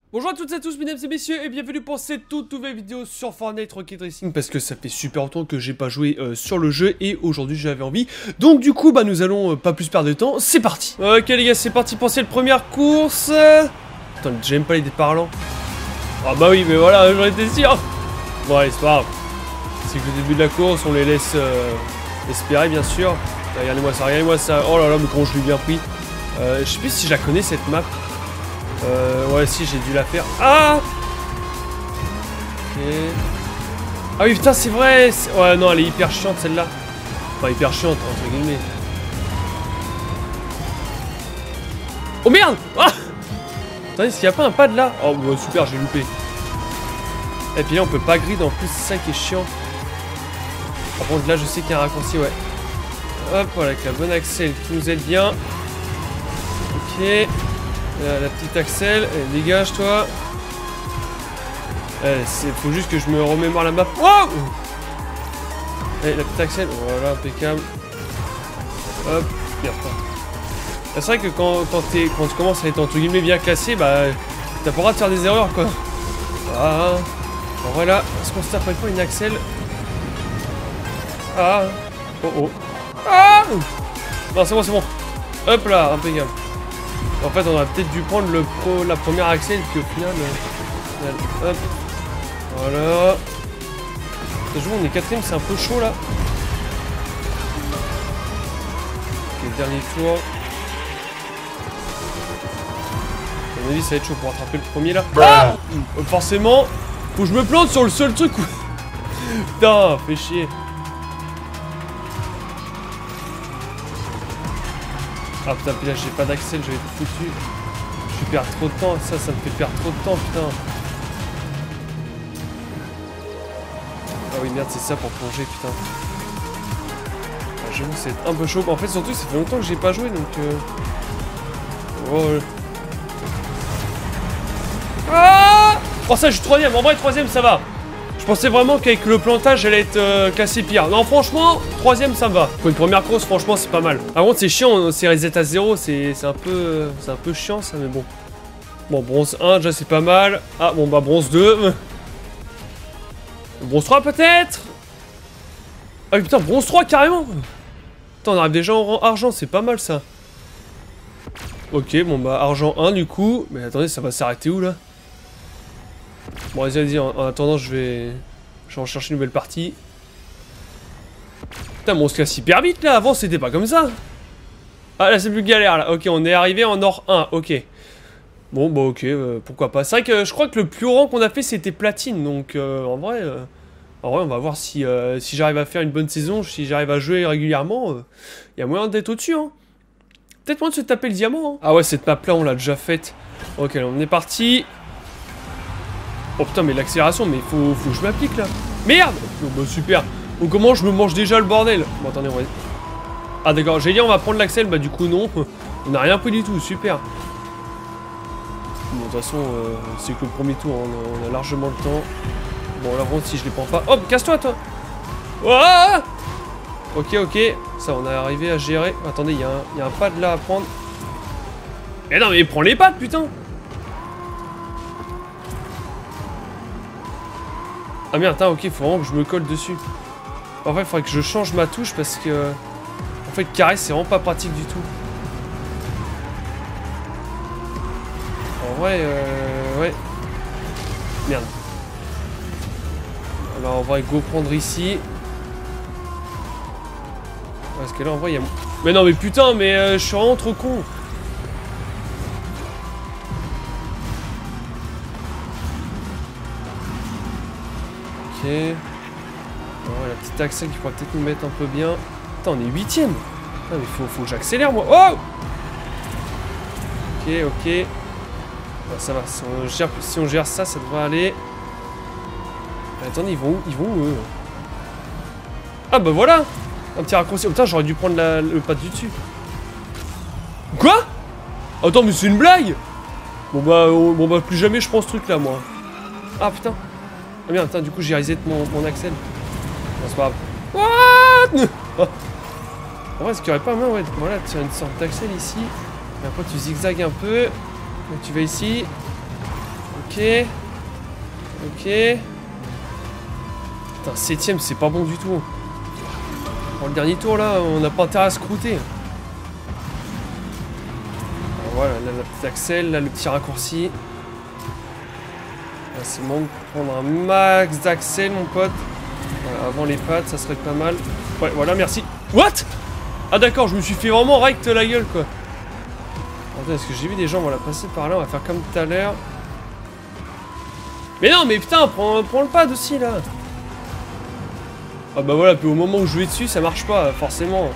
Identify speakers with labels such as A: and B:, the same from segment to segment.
A: Bonjour à toutes et à tous mesdames et messieurs et bienvenue pour cette toute nouvelle vidéo sur Fortnite Rocket Racing parce que ça fait super longtemps que j'ai pas joué sur le jeu et aujourd'hui j'avais envie. Donc du coup bah nous allons pas plus perdre de temps, c'est parti. Ok les gars c'est parti pour cette première course. Attends j'aime pas les déparlants. Ah bah oui mais voilà j'en étais sûr. Bon allez c'est pas grave. C'est que le début de la course on les laisse espérer bien sûr. Regardez-moi ça, oh là là mais comment je l'ai bien pris. Je sais plus si je la connais cette map. Ouais, si, j'ai dû la faire. Ah! Ok. Ah oui, putain, c'est vrai! Ouais, non, elle est hyper chiante celle-là. Enfin, hyper chiante, entre guillemets. Oh merde! Ah! Attendez, est-ce qu'il n'y a pas un pad là? Oh, bah, super, j'ai loupé. Et puis là, on peut pas grid en plus, c'est ça qui est chiant. Par contre, là, je sais qu'il y a un raccourci, ouais. Hop, voilà, avec la bonne Axel qui nous aide bien. Ok. La petite Axel, allez, dégage toi. Faut juste que je me remémore la map. Wow! Allez, la petite Axel, voilà, impeccable. Hop, bien. C'est vrai que quand tu commences à être entre guillemets bien classé, bah t'as pas le droit de faire des erreurs quoi. Ah, bon, voilà, est-ce qu'on se tape pas une Axel? Ah, oh oh. Ah! Non, c'est bon, c'est bon. Hop là, impeccable. En fait, on aurait peut-être dû prendre la première Axel, puis au final, hop, voilà. Toujours, on est quatrième, c'est un peu chaud là. Ok, dernier tour. À mon avis, ça va être chaud pour attraper le premier là. Ah forcément, faut que je me plante sur le seul truc où... Putain, fait chier. Ah putain, puis là j'ai pas d'Axel, je vais être foutu. Je perds trop de temps, ça me fait perdre trop de temps, putain. Ah oui, merde, c'est ça pour plonger, putain. Ah, j'avoue, c'est un peu chaud. En fait, surtout, ça fait longtemps que j'ai pas joué, donc... Oh... Ah oh, ça, je suis troisième. En vrai, troisième, ça va. Je pensais vraiment qu'avec le plantage, j'allais être classé pire. Non, franchement, troisième, ça me va. Pour une première course, franchement, c'est pas mal. Par contre, c'est chiant, c'est reset à 0, c'est un peu chiant, ça, mais bon. Bon, bronze 1, déjà, c'est pas mal. Ah, bon, bah, bronze 2. Bronze 3, peut-être. Ah, putain, bronze 3, carrément. Putain, on arrive déjà en rang argent, c'est pas mal, ça. Ok, bon, bah, argent 1, du coup. Mais attendez, ça va s'arrêter où, là? Bon, vas-y, en attendant, je vais en chercher une nouvelle partie. Putain, mais on se casse hyper vite, là. Avant, c'était pas comme ça. Ah, là, c'est plus galère, là. Ok, on est arrivé en or 1, ok. Bon, bah, ok, pourquoi pas. C'est vrai que je crois que le plus haut rang qu'on a fait, c'était platine. Donc, en vrai, on va voir si j'arrive à faire une bonne saison, si j'arrive à jouer régulièrement. Il y a moyen d'être au-dessus, hein. Peut-être moyen de se taper le diamant, hein. Ah ouais, cette map-là, on l'a déjà faite. Ok, là, on est parti. Oh putain mais l'accélération mais faut que je m'applique là. Merde. Oh, bah super. Donc comment je me mange déjà le bordel. Bon attendez on va... Ah d'accord j'ai dit on va prendre l'Axel. Bah du coup non. On n'a rien pris du tout super. Bon de toute façon c'est que le premier tour hein. On a largement le temps. Bon là bon si je les prends pas. Hop casse-toi toi. Ouah ok ça on est arrivé à gérer. Attendez il y a un pad là à prendre. Eh non mais prends les pads putain. Ah merde, attends, ok, faut vraiment que je me colle dessus. En fait, il faudrait que je change ma touche parce que... En fait, carré, c'est vraiment pas pratique du tout. En vrai, ouais. Merde. Alors, on va go prendre ici. Parce que là, en vrai, il y a... Mais non, mais putain, mais je suis vraiment trop con. Ok. Oh, la petite Axel qui pourrait peut-être nous mettre un peu bien. Putain, on est 8ème. Ah, mais faut que j'accélère moi. Oh ok. Bah, ça va. Si on gère ça, ça devrait aller. Attendez, ils vont où eux? Ah bah voilà. Un petit raccourci. Oh, putain, j'aurais dû prendre le pad du dessus. Quoi? Attends, mais c'est une blague. Bon bah plus jamais je prends ce truc là moi. Ah putain. Ah merde, attends, du coup j'ai reset mon Axel. Non, c'est pas grave. What? En vrai, est-ce qu'il n'y aurait pas un ouais, voilà, tu as une sorte d'Axel ici. Et après tu zigzags un peu. Donc tu vas ici. Ok. Ok. Putain, 7ème, c'est pas bon du tout. Pour le dernier tour, là, on n'a pas intérêt à se croûter. Alors, voilà, là, la petite accel, là, le petit raccourci. Là, c'est bon de prendre un max d'accel, mon pote. Voilà, avant les pattes, ça serait pas mal. Ouais, voilà, merci. What? Ah d'accord, je me suis fait vraiment rect la gueule, quoi. Attends, est-ce que j'ai vu des gens, voilà, passer par là, on va faire comme tout à l'heure. Mais non, mais putain, prends le pad aussi, là. Ah bah voilà, puis au moment où je vais dessus, ça marche pas, forcément.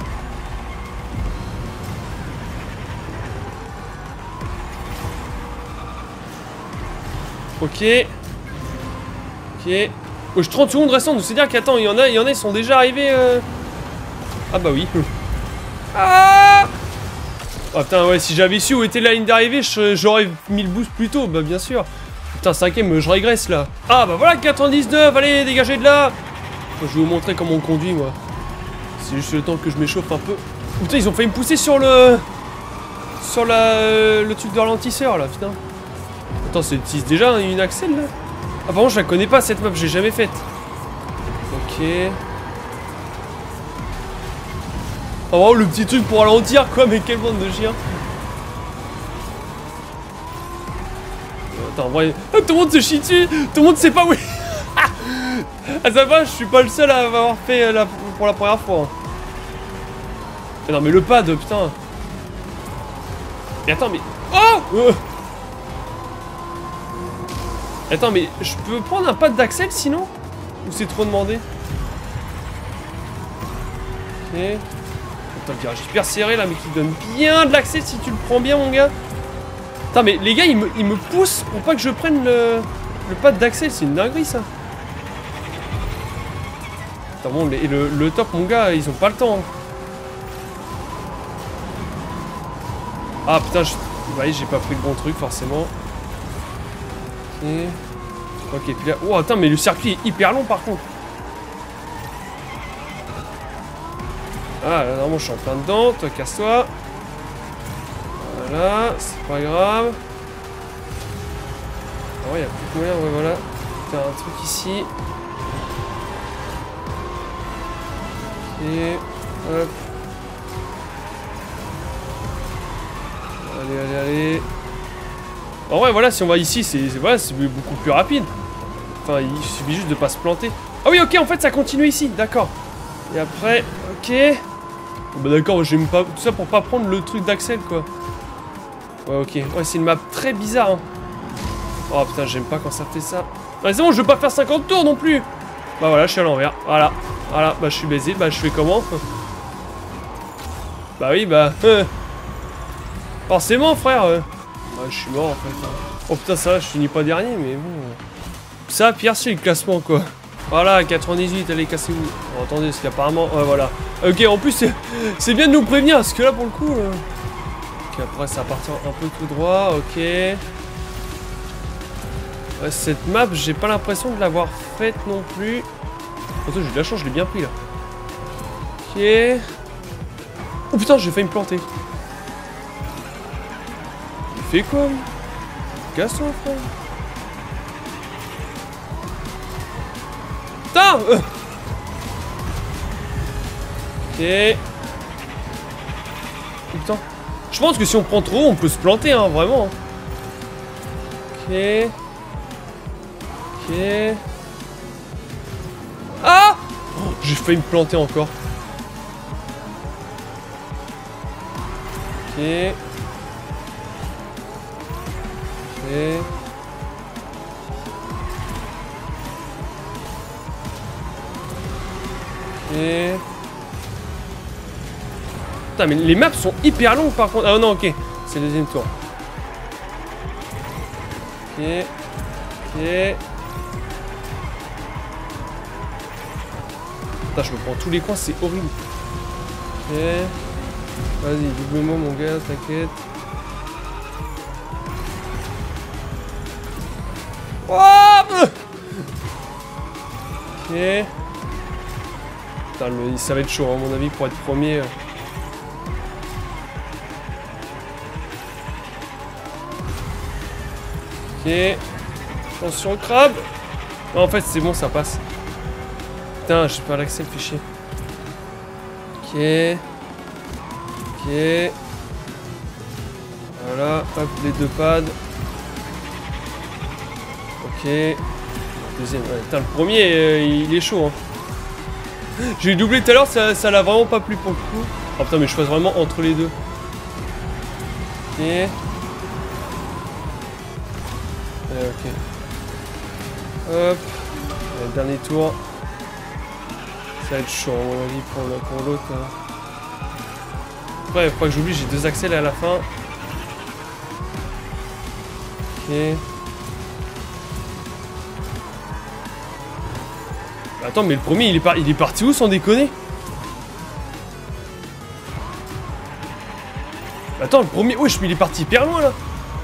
A: Ok. Ok. Oh, 30 secondes restantes, c'est-à-dire qu'attends, il y en a, ils sont déjà arrivés. Ah bah oui. Ah! Oh putain, ouais, si j'avais su où était la ligne d'arrivée, j'aurais mis le boost plus tôt, bah bien sûr. Putain, 5ème, je régresse là. Ah bah voilà, 99, allez, dégagez de là. Je vais vous montrer comment on conduit, moi. C'est juste le temps que je m'échauffe un peu. Putain, ils ont failli me pousser sur le... Sur le truc de ralentisseur, là, putain. Attends, c'est déjà une accel, là? Ah, par contre, je la connais pas, cette map, j'ai jamais faite. Ok. Oh, vraiment, le petit truc pour ralentir, quoi, mais quelle bande de chiens. Attends, en vrai... Ah, tout le monde se chie dessus. Tout le monde sait pas où... Ah, ça va, je suis pas le seul à avoir fait pour la première fois. Mais non, mais le pad, putain. Mais attends, mais... Oh Attends, mais je peux prendre un pad d'accel sinon? Ou c'est trop demandé? Ok. Attends, le virage hyper serré là, mais qui donne bien de l'accel si tu le prends bien, mon gars. Attends, mais les gars, ils me poussent pour pas que je prenne le pad d'accel. C'est une dinguerie, ça. Attends, bon, le top, mon gars, ils ont pas le temps. Ah, putain, ouais, j'ai pas pris le bon truc, forcément. Ok. Ok, puis là... Oh, attends, mais le circuit est hyper long, par contre. Ah, là, normalement, je suis en plein dedans. Toi, casse-toi. Voilà, c'est pas grave. Ah ouais, y'a plus de moyen, ouais, voilà. T'as un truc ici. Ok, hop. Allez, allez, allez. En vrai, voilà, si on va ici, c'est beaucoup plus rapide. Enfin, il suffit juste de pas se planter. Ah oui, ok, en fait, ça continue ici, d'accord. Et après, ok. Bon, bah d'accord, j'aime pas tout ça pour pas prendre le truc d'accel, quoi. Ouais, ok. Ouais, c'est une map très bizarre, hein. Oh putain, j'aime pas quand ça fait ça. Ah, c'est bon, je veux pas faire 50 tours non plus. Bah voilà, je suis à l'envers. Voilà. Voilà, bah je suis baisé. Bah je fais comment? Bah oui, bah... Forcément, frère. Ah, je suis mort, en fait. Oh putain, ça va, je finis pas dernier, mais bon... Ça, pire, c'est le classement, quoi. Voilà, 98, allez, cassez-vous. Oh, attendez, parce qu'apparemment... Ouais, voilà. Ok, en plus, c'est bien de nous prévenir, parce que là, pour le coup... Ok, après, ça va partir un peu tout droit, ok. Ouais, cette map, j'ai pas l'impression de l'avoir faite non plus. Attends, j'ai de la chance, je l'ai bien pris, là. Ok. Oh putain, j'ai failli me planter. Il fait quoi, lui? Casse-toi, frère. Putain Ok. Putain. Je pense que si on prend trop, on peut se planter, hein, vraiment. Ok. Ok. Ah oh, j'ai failli me planter encore. Ok. Ok. Ok. Putain, mais les maps sont hyper longues par contre. Ah non, ok. C'est le deuxième tour. Ok. Ok. Putain, je me prends tous les coins, c'est horrible. Ok. Vas-y, double-moi mon gars, t'inquiète. Oh ok. Putain, ça va être chaud, à mon avis, pour être premier. Ok. Attention au crabe. Non, en fait, c'est bon, ça passe. Putain, j'ai pas l'accès, le fichier. Ok. Ok. Voilà, hop, les 2 pads. Ok. Deuxième, ouais, putain, le premier, il est chaud, hein. J'ai doublé tout à l'heure, ça l'a vraiment pas plu pour le coup. Oh putain, mais je passe vraiment entre les deux. Ok. Ok. Hop. Le dernier tour. Ça va être chaud, à mon avis, pour l'autre. Après, faut pas que j'oublie, j'ai 2 accès à la fin. Ok. Attends, mais le premier, il est parti où, sans déconner? Attends, le premier... Wesh, mais il est parti hyper loin, là.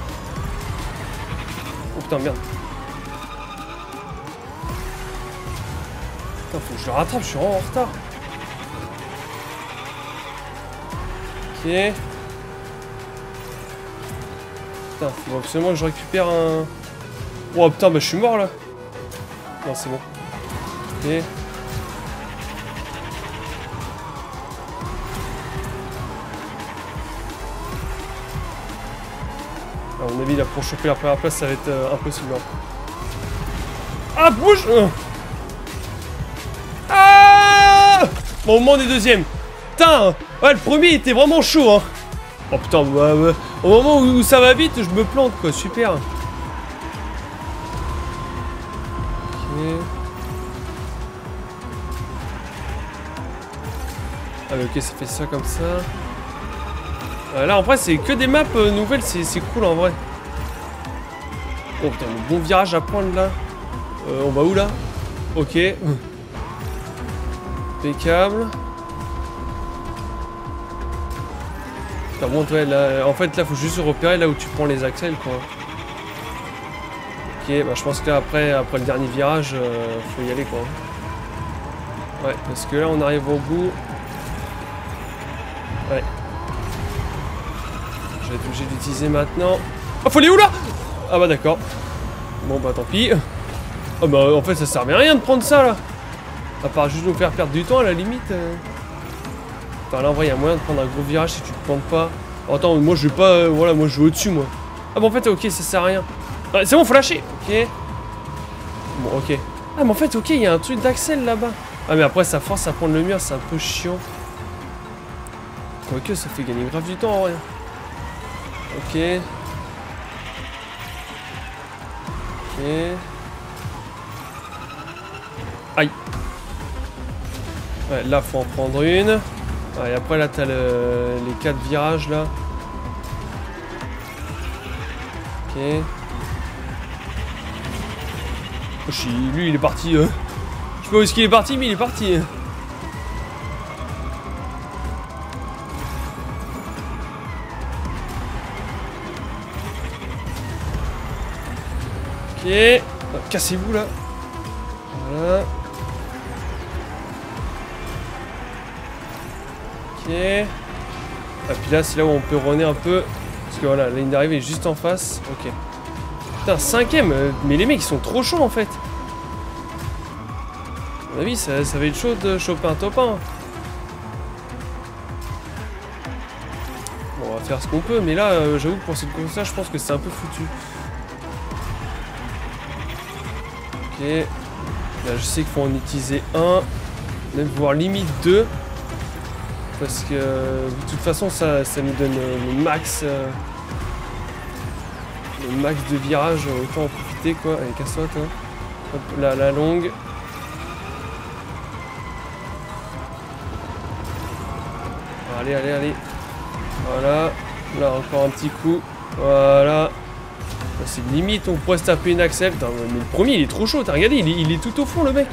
A: Oh putain, merde. Putain, faut que je le rattrape, je suis vraiment en retard. Ok. Putain, faut absolument que je récupère un... Oh putain, bah je suis mort, là. Non, c'est bon. Ok. À mon avis, là, pour choper la première place, ça va être impossible. Hein. Ah, bouge! Ah! Bon, au moment des deuxièmes. Putain! Ouais, le premier était vraiment chaud, hein. Oh putain, bah, au moment où ça va vite, je me plante, quoi. Super. Ok. Ah, mais ok, ça fait ça comme ça. Là en vrai c'est que des maps nouvelles, c'est cool en vrai. Oh putain, le bon virage à prendre là. On va où là? Ok. Impeccable. Putain bon ouais, là, en fait là faut juste repérer là où tu prends les axles quoi. Ok, bah je pense que là après le dernier virage, faut y aller quoi. Ouais, parce que là on arrive au bout. Ouais. Je vais être obligé d'utiliser maintenant. Oh, faut aller où là? Ah bah d'accord. Bon bah tant pis. Oh bah en fait ça servait à rien de prendre ça là. À part juste nous faire perdre du temps à la limite. Enfin là en vrai il y a moyen de prendre un gros virage si tu te plantes pas. Oh, attends, moi je vais pas. Voilà, moi je vais au-dessus moi. Ah bon en fait ok ça sert à rien. Ah, c'est bon faut lâcher. Ok. Bon ok. Ah mais en fait ok il y a un truc d'accel là-bas. Ah mais après ça force à prendre le mur, c'est un peu chiant. Quoique ça fait gagner grave du temps en vrai. Ok. Ok. Aïe. Ouais, là faut en prendre une. Ouais, et après là t'as les 4 virages là. Ok. Oh, lui il est parti. Je sais pas où est-ce qu'il est parti mais il est parti. Ok, cassez-vous là. Voilà. Ok. Ah puis là c'est là où on peut runner un peu. Parce que voilà, la ligne d'arrivée est juste en face. Ok. Putain, 5ème. Mais les mecs ils sont trop chauds en fait. À mon avis ça va être chaud de choper un top 1. Bon on va faire ce qu'on peut. Mais là j'avoue que pour cette course là je pense que c'est un peu foutu. Ok, là je sais qu'il faut en utiliser un, même voire limite 2, parce que de toute façon ça nous donne le max de virage, autant en profiter quoi. Allez casse-toi toi. Hop là la longue. Allez allez allez. Voilà, là encore un petit coup. Voilà. C'est limite, on pourrait se taper une axelle. Putain, mais le premier il est trop chaud, t'as regardé, il est tout au fond le mec.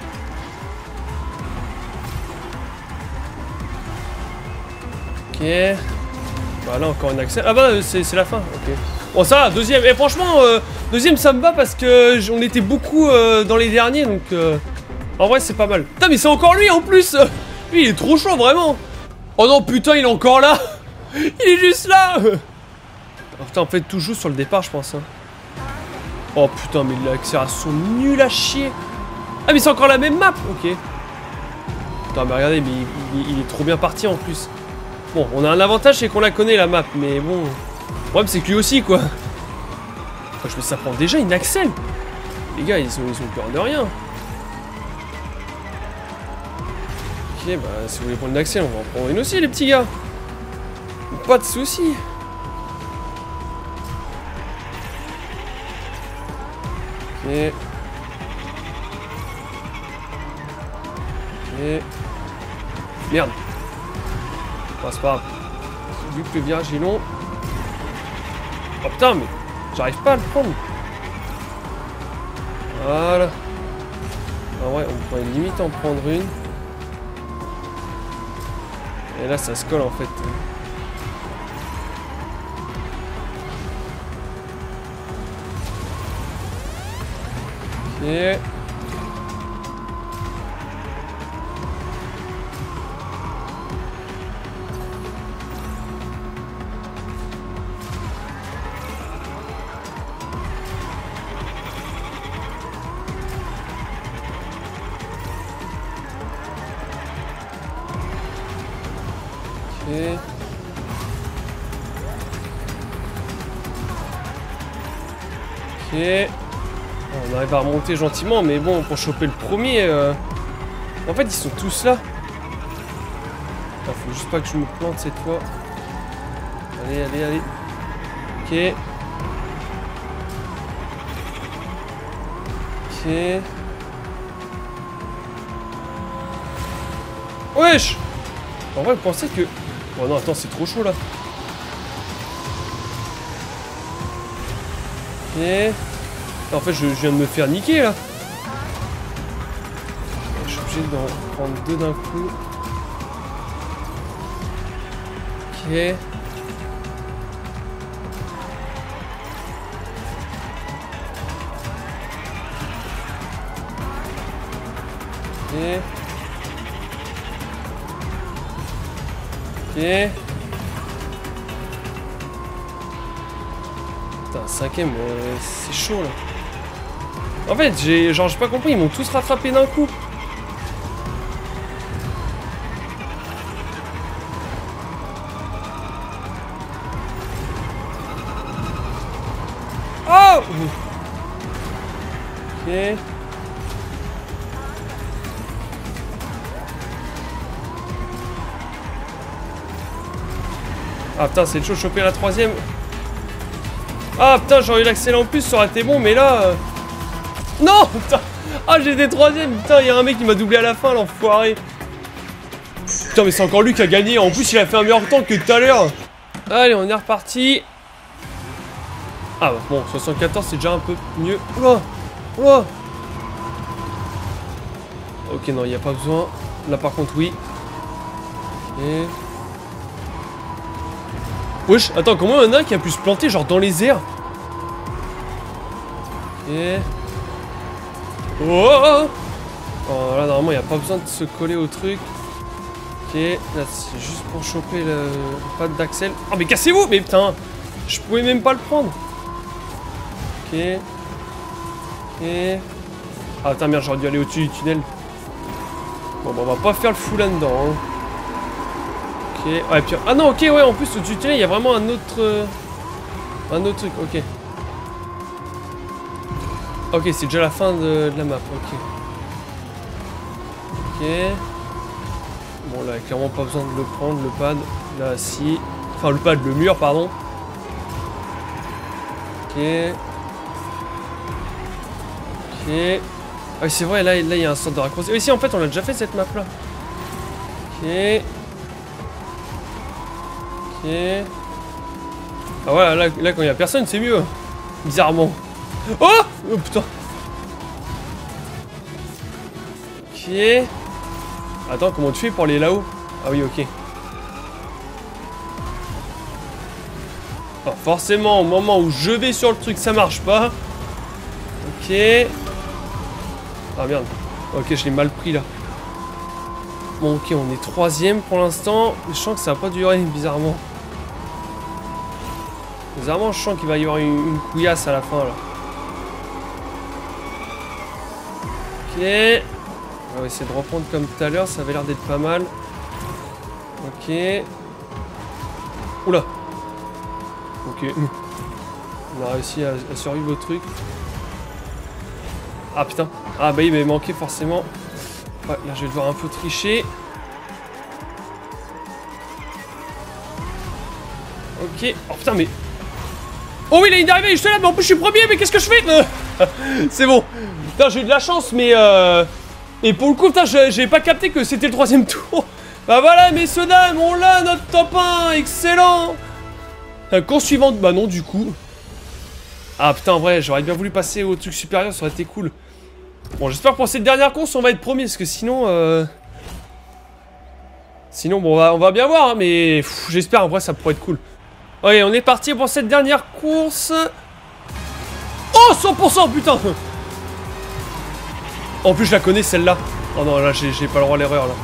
A: Ok. Voilà, encore une axelle. Ah bah c'est la fin, ok. Bon ça va, deuxième. Et franchement, deuxième ça me va parce que on était beaucoup dans les derniers, donc en vrai c'est pas mal. Putain mais c'est encore lui en plus. Lui il est trop chaud vraiment. Oh non putain il est encore là. Il est juste là. Putain, en fait, tout joue sur le départ, je pense. Hein. Oh putain, mais l'accélération nulle à chier. Ah, mais c'est encore la même map. Ok. Putain, mais regardez, mais il est trop bien parti en plus. Bon, on a un avantage, c'est qu'on la connaît la map, mais bon. Le problème, c'est que lui aussi, quoi. Enfin, ça prend déjà une accel. Les gars, ils ont peur de rien. Ok, bah, si vous voulez prendre une accel, on va en prendre une aussi, les petits gars. Pas de soucis. Ok. Ok. Merde. Oh, c'est pas grave. Vu que le virage est long. Oh putain, mais j'arrive pas à le prendre. Voilà. Ah ouais, on pourrait limite en prendre une. Et là, ça se colle en fait. Ok. Ok. On arrive à remonter gentiment, mais bon, pour choper le premier... En fait, ils sont tous là. Ah, faut juste pas que je me plante cette fois. Allez, allez, allez. Ok. Ok. Wesh! En vrai, je pensais que... Oh non, attends, c'est trop chaud là. Ok. En fait, je viens de me faire niquer là. Je suis obligé d'en prendre deux d'un coup. Ok. Ok. Ok. Putain, cinquième, c'est chaud là. En fait, j'ai pas compris, ils m'ont tous rattrapé d'un coup. Oh! Ok. Ah putain, c'est chaud de choper la troisième. Ah putain, j'aurais eu l'accélé en plus, ça aurait été bon, mais là... Non, putain. Ah, j'ai des troisièmes, putain, il y a un mec qui m'a doublé à la fin, l'enfoiré. Putain, mais c'est encore lui qui a gagné, en plus il a fait un meilleur temps que tout à l'heure. Allez, on est reparti. Ah bah bon, 74 c'est déjà un peu mieux. Oula, oula. Ok, non, il n'y a pas besoin. Là par contre, oui. Ok. Wesh, attends, comment il y en a qui a pu se planter genre dans les airs? Ok. Oh, oh là, normalement, il n'y a pas besoin de se coller au truc. Ok, là, c'est juste pour choper le pad d'axel. Oh, mais cassez-vous! Mais putain, je pouvais même pas le prendre. Ok. Ok. Ah, putain, merde, j'aurais dû aller au-dessus du tunnel. Bon, bah, on va pas faire le fou là-dedans. Hein. Ok. Ouais, puis... Ah non, ok, ouais, en plus, au-dessus du tunnel, il y a vraiment un autre truc, ok. Ok, c'est déjà la fin de la map, ok. Ok. Bon, là, clairement pas besoin de le prendre, le pad. Là, si. Enfin, le pad, le mur, pardon. Ok. Ok. Ah oui, c'est vrai, là, il y a un centre de raccourci. Oui, si, en fait, on a déjà fait cette map-là. Ok. Ok. Ah voilà, là quand il y a personne, c'est mieux. Bizarrement. Oh! Oh putain. Ok. Attends, comment tu fais pour aller là-haut? Ah oui, ok. Oh, forcément, au moment où je vais sur le truc, ça marche pas. Ok. Ah merde. Ok, je l'ai mal pris là. Bon, ok, on est troisième pour l'instant. Je sens que ça va pas durer, bizarrement. Bizarrement, je sens qu'il va y avoir une couillasse à la fin là. On va essayer de reprendre comme tout à l'heure, ça avait l'air d'être pas mal. Ok. Oula. Ok. On a réussi à survivre au truc. Ah putain. Ah bah il m'avait manqué forcément. Ouais, là je vais devoir un peu tricher. Ok. Oh putain mais... Oh oui, la ligne d'arrivée est juste là, mais en plus je suis premier, mais qu'est-ce que je fais? C'est bon. Putain, j'ai eu de la chance, mais et pour le coup, putain, j'ai pas capté que c'était le 3ème tour. Bah voilà, messieurs, dames, on l'a, notre top 1, excellent. Course suivante, bah non, du coup. Ah putain, en vrai, j'aurais bien voulu passer au truc supérieur, ça aurait été cool. Bon, j'espère que pour cette dernière course, on va être premier, parce que sinon... Sinon, bon, on va bien voir, hein, mais j'espère, en vrai, ça pourrait être cool. Ok, on est parti pour cette dernière course. Oh, 100%, putain. En plus, je la connais, celle-là. Oh non, là, j'ai pas le droit à l'erreur, là.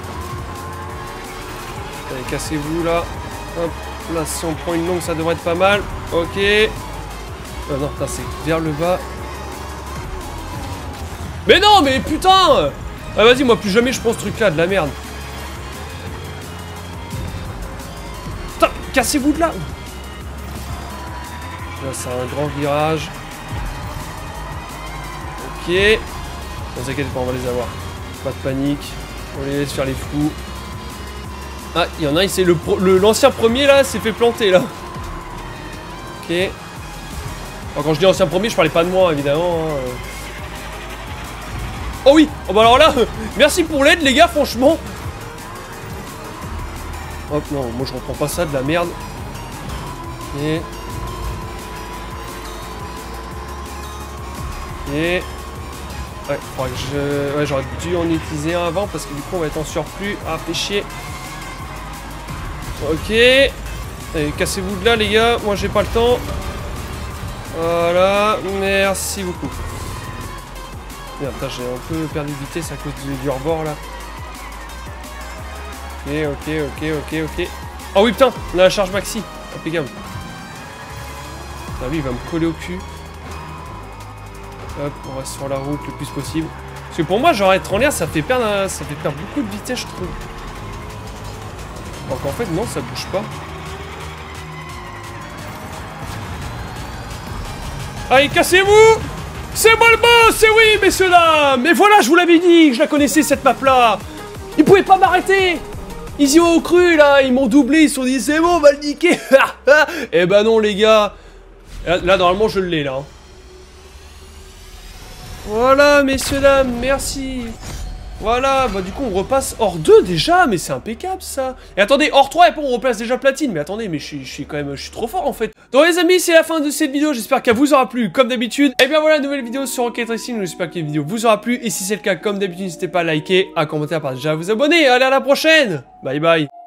A: Allez, cassez-vous, là. Hop, là, si on prend une longue, ça devrait être pas mal. Ok. Non, c'est vers le bas. Mais non, mais putain. Ah, vas-y, moi, plus jamais je prends ce truc-là, de la merde. Putain, cassez-vous de là. Là, c'est un grand virage. Ok. Ne vous inquiétez pas, on va les avoir. Pas de panique. On les laisse faire les fous. Ah, il y en a un, c'est l'ancien premier là, s'est fait planter là. Ok. Alors, quand je dis ancien premier, je parlais pas de moi évidemment. Hein. Oh oui. Oh bah alors là, merci pour l'aide les gars, franchement. Hop, non, moi je reprends pas ça, de la merde. Ok. Ok. Ouais, ouais, j'aurais dû en utiliser un avant parce que du coup on va être en surplus. Ah, fait chier. Ok. Allez, cassez-vous de là les gars, moi j'ai pas le temps. Voilà, merci beaucoup. Merde, j'ai un peu perdu de vitesse à cause du rebord là. Ok. Oh oui putain, on a la charge maxi. Impeccable. Ah lui il va me coller au cul. Hop, on reste sur la route le plus possible. Parce que pour moi, genre être en l'air, ça fait perdre beaucoup de vitesse, je trouve. Donc en fait, non, ça bouge pas. Allez, cassez-vous! C'est moi le boss! C'est oui, messieurs dames! Mais voilà, je vous l'avais dit, je la connaissais cette map-là! Ils pouvaient pas m'arrêter! Ils y ont cru, là, ils m'ont doublé, ils se sont dit, c'est bon, on va le niquer! Eh ben non, les gars! Là, normalement, je l'ai, là. Voilà, messieurs, dames, merci. Voilà, bah du coup, on repasse hors 2 déjà, mais c'est impeccable, ça. Et attendez, hors 3, et puis on replace déjà platine. Mais attendez, mais je suis trop fort, en fait. Donc les amis, c'est la fin de cette vidéo, j'espère qu'elle vous aura plu, comme d'habitude. Et bien voilà, nouvelle vidéo sur Rocket Racing, j'espère que la vidéo vous aura plu. Et si c'est le cas, comme d'habitude, n'hésitez pas à liker, à commenter, à partager, à vous abonner. Allez, à la prochaine. Bye bye.